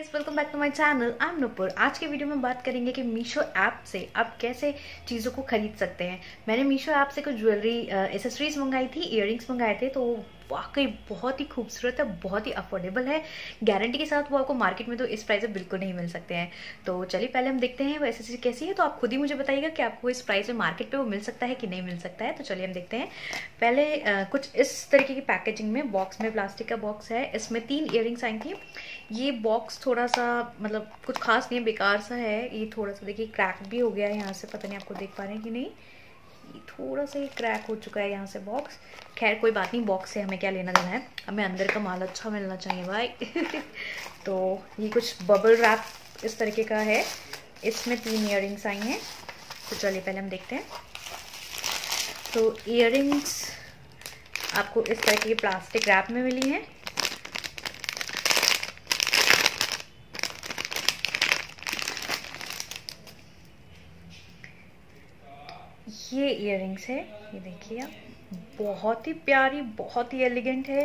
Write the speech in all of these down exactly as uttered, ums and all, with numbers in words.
Guys, welcome back to my channel. I am Nupur. आज के video में बात करेंगे कि मीशो ऐप से आप कैसे चीज़ों को खरीद सकते हैं। मैंने मीशो ऐप से कुछ ज्वेलरी एसेसरीज मंगाई थी, इयररिंग्स मंगाए थे, तो वाकई बहुत ही खूबसूरत है, बहुत ही अफोर्डेबल है। गारंटी के साथ वो आपको मार्केट में तो इस प्राइस में बिल्कुल नहीं मिल सकते हैं। तो चलिए पहले हम देखते हैं वो एसेसरी कैसी है, तो आप खुद ही मुझे बताइएगा कि आपको इस प्राइस में मार्केट पे वो मिल सकता है कि नहीं मिल सकता है। तो चलिए हम देखते हैं। पहले आ, कुछ इस तरीके की पैकेजिंग में, बॉक्स में, प्लास्टिक का बॉक्स है। इसमें तीन इयररिंग्स आई थी। ये बॉक्स थोड़ा सा मतलब कुछ खास नहीं है, बेकार सा है। ये थोड़ा सा देखिए क्रैक भी हो गया है यहाँ से, पता नहीं आपको देख पा रहे हैं कि नहीं। ये थोड़ा सा ये क्रैक हो चुका है यहाँ से बॉक्स। खैर कोई बात नहीं, बॉक्स से हमें क्या लेना देना है, हमें अंदर का माल अच्छा मिलना चाहिए भाई। तो ये कुछ बबल रैप इस तरीके का है। इसमें तीन इयररिंग्स आई हैं। तो चलिए पहले हम देखते हैं। तो इयररिंग्स आपको इस तरह की प्लास्टिक रैप में मिली हैं। ये इयररिंग्स है, ये देखिए आप, बहुत ही प्यारी, बहुत ही एलिगेंट है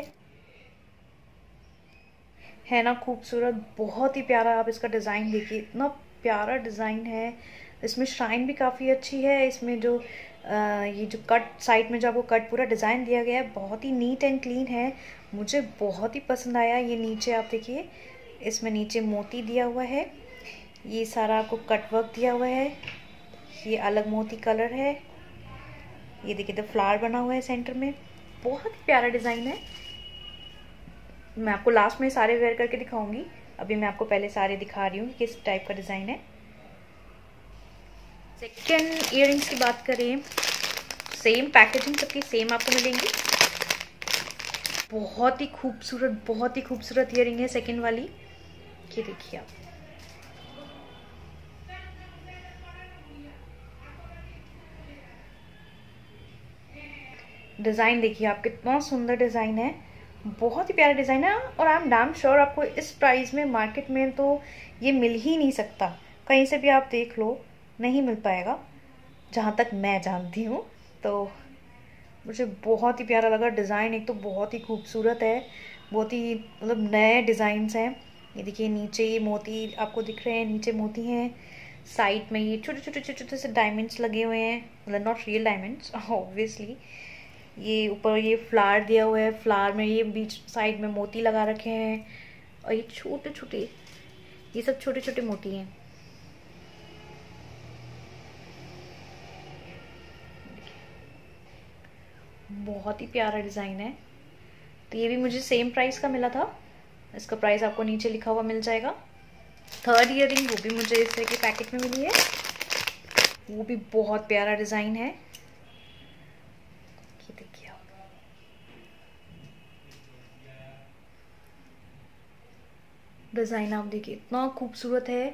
है ना, खूबसूरत, बहुत ही प्यारा। आप इसका डिज़ाइन देखिए, इतना प्यारा डिज़ाइन है। इसमें शाइन भी काफ़ी अच्छी है। इसमें जो आ, ये जो कट साइड में जो आपको कट पूरा डिज़ाइन दिया गया है, बहुत ही नीट एंड क्लीन है। मुझे बहुत ही पसंद आया। ये नीचे आप देखिए, इसमें नीचे मोती दिया हुआ है। ये सारा आपको कट वर्क दिया हुआ है। ये अलग मोती कलर है। ये देखिए तो फ्लावर बना हुआ है सेंटर में, बहुत ही प्यारा डिज़ाइन है। मैं आपको लास्ट में सारे वेयर करके दिखाऊंगी। अभी मैं आपको पहले सारे दिखा रही हूँ किस टाइप का डिज़ाइन है। सेकेंड इयररिंग्स की बात करें, सेम पैकेजिंग सबकी सेम आपको मिलेंगी। बहुत ही खूबसूरत, बहुत ही खूबसूरत इयररिंग है सेकेंड वाली। ये देखिए आप, डिज़ाइन देखिए आप, कितना सुंदर डिज़ाइन है, बहुत ही प्यारा डिज़ाइन है। और आई एम डैम श्योर आपको इस प्राइस में मार्केट में तो ये मिल ही नहीं सकता। कहीं से भी आप देख लो, नहीं मिल पाएगा, जहाँ तक मैं जानती हूँ। तो मुझे बहुत ही प्यारा लगा डिज़ाइन। एक तो बहुत ही खूबसूरत है, बहुत ही मतलब नए डिज़ाइंस हैं। ये देखिए नीचे ये मोती आपको दिख रहे हैं, नीचे मोती हैं। साइड में ये छोटे छोटे छोटे छोटे से डायमंड्स लगे हुए हैं, मतलब नॉट रियल डायमंड्स ऑब्वियसली। ये ऊपर ये फ्लावर दिया हुआ है, फ्लावर में ये बीच साइड में मोती लगा रखे हैं। और ये छोटे छोटे, ये सब छोटे छोटे मोती हैं। बहुत ही प्यारा डिज़ाइन है। तो ये भी मुझे सेम प्राइस का मिला था। इसका प्राइस आपको नीचे लिखा हुआ मिल जाएगा। थर्ड इयररिंग, वो भी मुझे इस तरह के पैकेट में मिली है। वो भी बहुत प्यारा डिज़ाइन है। ये देखिए आप, डिज़ाइन आप देखिए, इतना खूबसूरत है।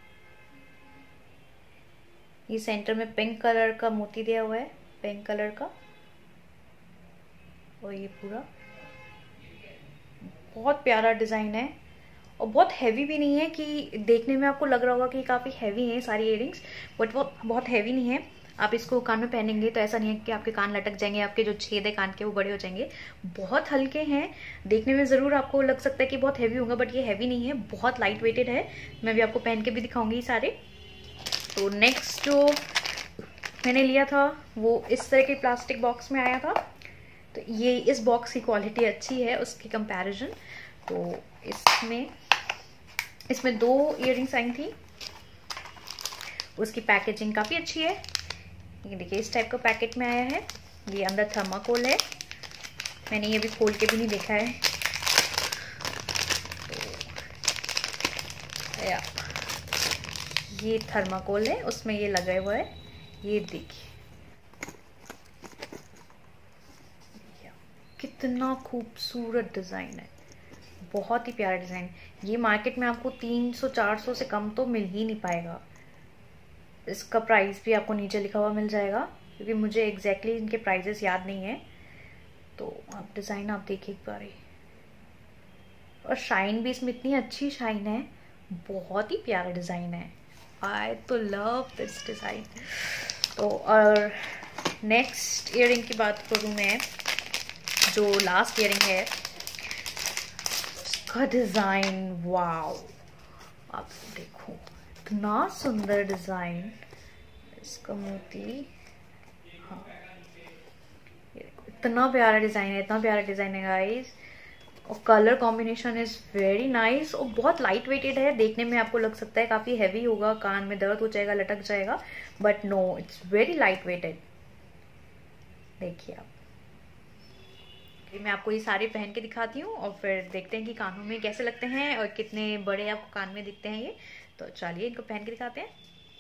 ये सेंटर में पिंक कलर का मोती दिया हुआ है, पिंक कलर का। और ये पूरा बहुत प्यारा डिज़ाइन है। और बहुत हैवी भी नहीं है कि देखने में आपको लग रहा होगा कि काफ़ी हैवी हैं सारी इयररिंग्स, बट वो बहुत हैवी नहीं है। आप इसको कान में पहनेंगे तो ऐसा नहीं है कि आपके कान लटक जाएंगे, आपके जो छेद है कान के वो बड़े हो जाएंगे। बहुत हल्के हैं, देखने में ज़रूर आपको लग सकता है कि बहुत हैवी होगा, बट ये हैवी नहीं है, बहुत लाइट वेटेड है। मैं भी आपको पहन के भी दिखाऊंगी सारे। तो नेक्स्ट जो मैंने लिया था वो इस तरह के प्लास्टिक बॉक्स में आया था। तो ये इस बॉक्स की क्वालिटी अच्छी है उसके कंपैरिजन। तो इसमें इसमें दो इयररिंग्स आई थी। उसकी पैकेजिंग काफ़ी अच्छी है। ये देखिए इस टाइप का पैकेट में आया है। ये अंदर थर्माकोल है, मैंने ये भी खोल के भी नहीं देखा है। तो या ये थर्माकोल है, उसमें ये लगा हुआ है। ये देखिए कितना खूबसूरत डिज़ाइन है, बहुत ही प्यारा डिज़ाइन। ये मार्केट में आपको तीन सौ चार सौ से कम तो मिल ही नहीं पाएगा। इसका प्राइस भी आपको नीचे लिखा हुआ मिल जाएगा, क्योंकि मुझे एग्जैक्टली इनके प्राइजेस याद नहीं है। तो आप डिज़ाइन आप देखिए एक बार। और शाइन भी इसमें इतनी अच्छी शाइन है, बहुत ही प्यारा डिज़ाइन है। आई तो लव दिस डिज़ाइन। तो और नेक्स्ट इयररिंग की बात करूँ मैं, जो लास्ट इयररिंग है, उसका डिज़ाइन वाव, आप देखो इतना सुंदर डिजाइन इसका मोती। हाँ ये देखो इतना प्यारा डिजाइन है, इतना प्यारा डिजाइन है गाइस। और colour combination is very nice और बहुत लाइट वेटेड है। देखने में आपको लग सकता है काफी हैवी होगा, कान में दर्द हो जाएगा, लटक जाएगा, but no it's very light weighted. देखिए आप, मैं आपको ये सारे पहन के दिखाती हूँ और फिर देखते हैं कि कानों में कैसे लगते हैं और कितने बड़े आपको कान में दिखते हैं ये। तो चलिए इनको पहन के दिखाते हैं।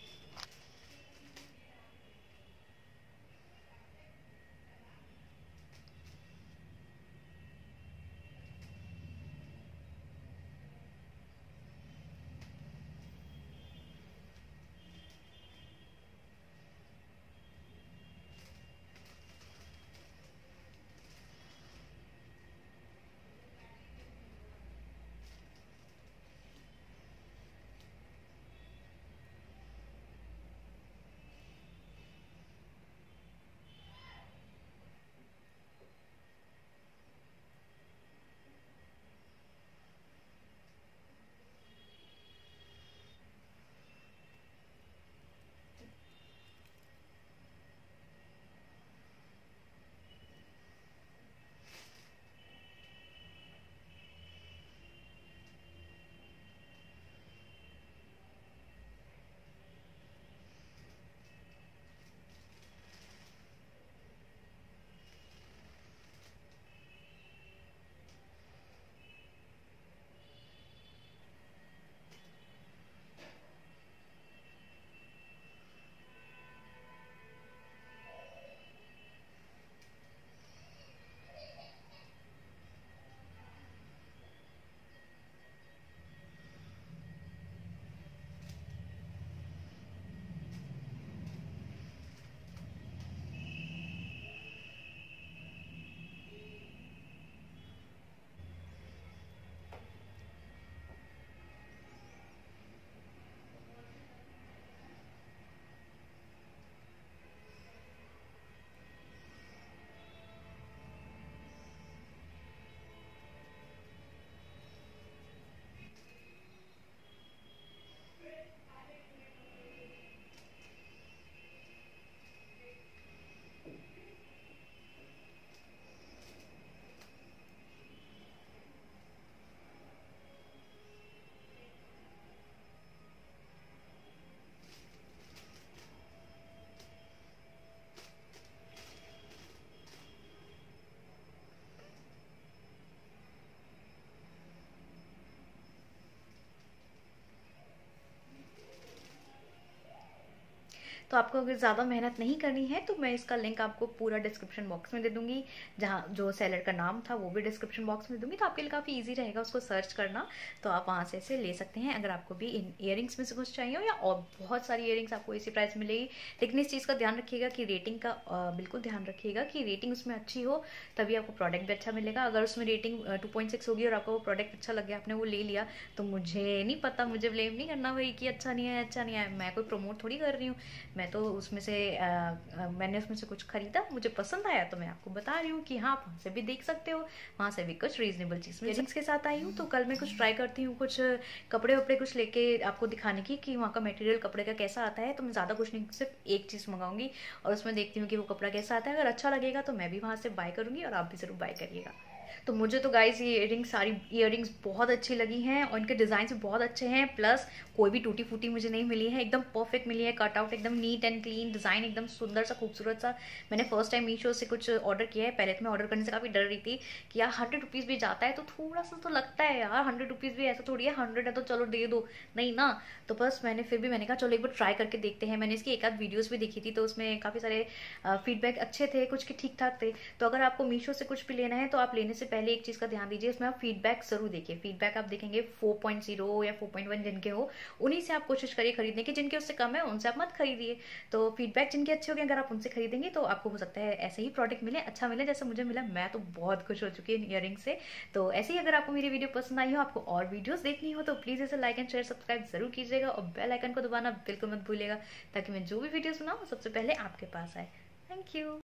तो आपको अगर ज़्यादा मेहनत नहीं करनी है तो मैं इसका लिंक आपको पूरा डिस्क्रिप्शन बॉक्स में दे दूंगी, जहाँ जो सेलर का नाम था वो भी डिस्क्रिप्शन बॉक्स में दे दूंगी। तो आपके लिए काफ़ी इजी रहेगा उसको सर्च करना, तो आप वहाँ से इसे ले सकते हैं अगर आपको भी इन ईयरिंग्स में से कुछ चाहिए हो, या और बहुत सारी ईयरिंग्स आपको इसी प्राइस में मिलेगी। लेकिन इस चीज़ का ध्यान रखिएगा कि रेटिंग का बिल्कुल ध्यान रखिएगा कि रेटिंग उसमें अच्छी हो, तभी आपको प्रोडक्ट भी अच्छा मिलेगा। अगर उसमें रेटिंग टू पॉइंट सिक्स होगी और आपको वो प्रोडक्ट अच्छा लग गया, आपने वो ले लिया, तो मुझे नहीं पता, मुझे ब्लेम नहीं करना भाई कि अच्छा नहीं है अच्छा नहीं है। मैं कोई प्रमोट थोड़ी कर रही हूँ, मैं तो उसमें से आ, आ, मैंने उसमें से कुछ खरीदा, मुझे पसंद आया, तो मैं आपको बता रही हूँ कि हाँ आप वहाँ से भी देख सकते हो, वहाँ से भी कुछ रीजनेबल चीज़। ईयरिंग्स के साथ आई हूँ, तो कल मैं कुछ ट्राई करती हूँ, कुछ कपड़े वपड़े कुछ लेके आपको दिखाने की कि वहाँ का मटेरियल कपड़े का कैसा आता है। तो मैं ज़्यादा कुछ नहीं, सिर्फ एक चीज़ मंगाऊंगी और उसमें देखती हूँ कि वो कपड़ा कैसा आता है। अगर अच्छा लगेगा तो मैं भी वहाँ से बाय करूँगी और आप भी ज़रूर बाय करिएगा। तो मुझे तो गाइज ये इयरिंग्स, सारी इयरिंग्स बहुत अच्छी लगी हैं और इनके डिज़ाइन भी बहुत अच्छे हैं। प्लस कोई भी टूटी फूटी मुझे नहीं मिली है, एकदम परफेक्ट मिली है, कट आउट एकदम नीट एंड क्लीन, डिज़ाइन एकदम सुंदर सा खूबसूरत सा। मैंने फर्स्ट टाइम मीशो से कुछ ऑर्डर किया है, पहले तो मैं ऑर्डर करने से काफ़ी डर रही थी कि यार हंड्रेड रुपीज़ भी जाता है तो थोड़ा सा तो लगता है यार, हंड्रेड रुपीज़ भी ऐसा थोड़ी है, हंड्रेड है तो चलो दे दो, नहीं ना। तो बस मैंने फिर भी मैंने कहा चलो एक बार ट्राई करके देखते हैं। मैंने इसकी एक आध वीडियोज़ भी देखी थी, तो उसमें काफ़ी सारे फीडबैक अच्छे थे, कुछ के ठीक ठाक थे। तो अगर आपको मीशो से कुछ भी लेना है तो आप लेने से पहले एक चीज़ का ध्यान दीजिए, उसमें आप फीडबैक जरूर देखिए। फीडबैक आप देखेंगे फोर पॉइंट ज़ीरो या फोर पॉइंट वन जिनके हो, उन्हीं से आप कोशिश करिए खरीदने की। जिनके उससे कम है उनसे आप मत खरीदिए। तो फीडबैक जिनके अच्छे हो गए, अगर आप उनसे खरीदेंगे तो आपको हो सकता है ऐसे ही प्रोडक्ट मिले, अच्छा मिले जैसे मुझे मिला। मैं तो बहुत खुश हो चुकी हूँ ईयरिंग से। तो ऐसे ही अगर आपको मेरी वीडियो पसंद आई हो, आपको और वीडियोस देखनी हो, तो प्लीज़ इसे लाइक एंड शेयर सब्सक्राइब जरूर कीजिएगा और बेल आइकन को दबाना बिल्कुल मत भूलिएगा, ताकि मैं जो भी वीडियोस बनाऊँ सबसे पहले आपके पास आए। Thank you.